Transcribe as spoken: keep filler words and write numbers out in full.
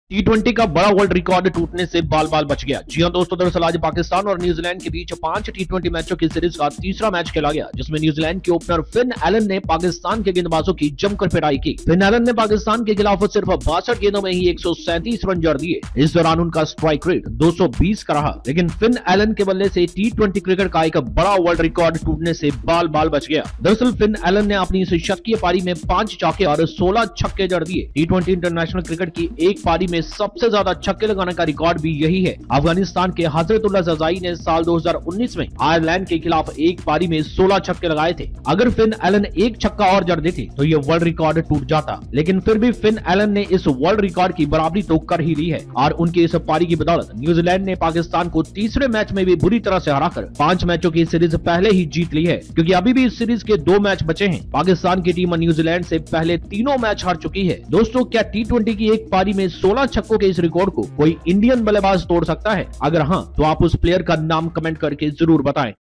T twenty का बड़ा world record टूटने से बाल बाल बच गया। जी हां दोस्तों, दरअसल आज पाकिस्तान और न्यूजीलैंड के बीच पांच टी ट्वेंटी मैचों की सीरीज का तीसरा मैच खेला गया, जिसमें न्यूजीलैंड के ओपनर फिन एलन ने पाकिस्तान के गेंदबाजों की जमकर पिटाई की। फिन एलन ने पाकिस्तान के खिलाफ सिर्फ बासठ गेंदों में ही एक सौ सैंतीस रन जड़ दिए। इस दौरान उनका स्ट्राइक रेट दो सौ बीस का रहा, लेकिन फिन एलन के बल्ले से टी ट्वेंटी क्रिकेट का एक बड़ा वर्ल्ड रिकॉर्ड टूटने से बाल बाल बच गया। दरअसल फिन एलन ने अपनी इस शतकीय पारी में पांच चौके और सोलह छक्के जड़ दिए। टी ट्वेंटी इंटरनेशनल क्रिकेट की एक पारी में सबसे ज्यादा छक्के लगाने का रिकॉर्ड भी यही है। अफगानिस्तान के हजरतुल्लाह जजाई ने साल दो हज़ार उन्नीस में आयरलैंड के खिलाफ एक पारी में सोलह छक्के लगाए थे। अगर फिन एलन एक छक्का और जड़ देते तो यह वर्ल्ड रिकॉर्ड टूट जाता, लेकिन फिर भी फिन एलन ने इस वर्ल्ड रिकॉर्ड की बराबरी तो कर ही ली है और उनकी इस पारी की बदौलत न्यूजीलैंड ने पाकिस्तान को तीसरे मैच में भी बुरी तरह से हराकर पांच मैचों की सीरीज पहले ही जीत ली है, क्योंकि अभी भी इस सीरीज के दो मैच बचे हैं। पाकिस्तान की टीम न्यूजीलैंड से पहले तीनों मैच हार चुकी है। दोस्तों, क्या टी ट्वेंटी की एक पारी में सोलह छक्कों के इस रिकॉर्ड को कोई इंडियन बल्लेबाज तोड़ सकता है? अगर हाँ, तो आप उस प्लेयर का नाम कमेंट करके जरूर बताएं।